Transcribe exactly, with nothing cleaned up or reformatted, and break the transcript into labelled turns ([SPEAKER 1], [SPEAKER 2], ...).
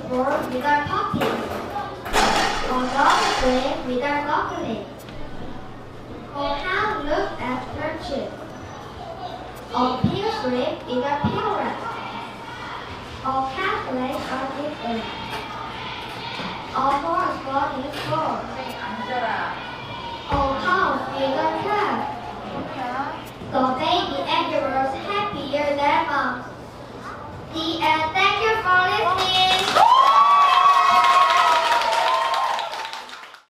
[SPEAKER 1] born without puppies. All dogs live without goblins. All hounds look after chicks. All pigs live without parents. All cats legs are different. All horse bodies four. All cows without calves. So baby and the world's happier than moms. The end. Thank you for listening.